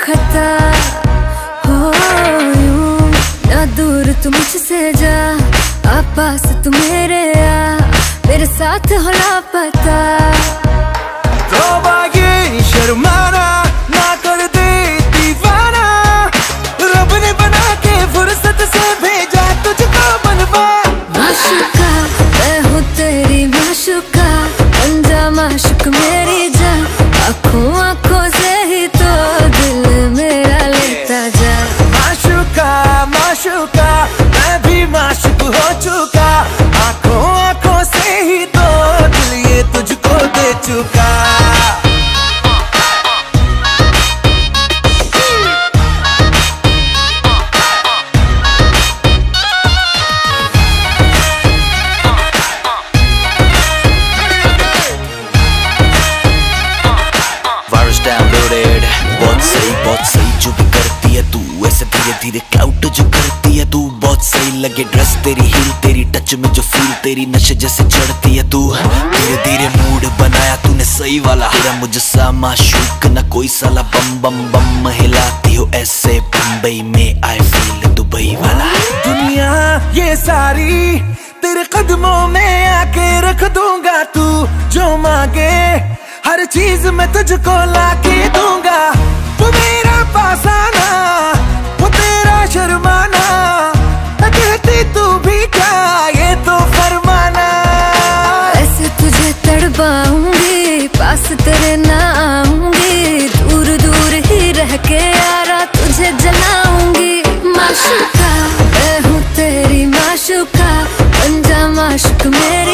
खता हो यूं, ना दूर तू मुझसे जा, पास तू मेरे आ, मेरे साथ हो लापता। ये शर्माना ना कर दे दीवाना, रब ने बना के फुर्सत से भेजा तुझको बनवा। माशूका मैं हूँ तेरी माशूका, अंजा माशूक मेरी जान, आँखों आँखों से ही तो दिल मेरा लेता जा। माशूका माशूका मैं भी माशूक हो चुका, आँखों आँखों से ही तो दिल ये तुझको दे चुका। डाउनलोडेड बहुत सही जो भी करती है तू, ऐसे धीरे धीरे क्लाउड जो करती है तू। बहुत सही लगे ड्रेस तेरी, हील तेरी, टच में जो फील तेरी, नशे जैसे चढ़ती है तू। धीरे धीरे मूड बनाया तूने सही वाला, तेरा मुझसा माशूक ना कोई साला। बम बम बम हिलाती हो ऐसे बम्बई में, आई फील दुबई वाला। दुनिया ये सारी तेरे कदमों में आके रख दूंगा, तू जो मांगे हर चीज मैं तुझको लाके दूंगा। वो मेरा पासाना, वो तेरा शर्माना, कहती तू भी क्या ये तो फरमाना। ऐसे तुझे तड़पाऊंगी, पास तेरे ना आऊंगी, दूर दूर ही रह के यारा तुझे जलाऊंगी। माशूका मैं हूँ तेरी माशूका, अंजा माशूक मेरे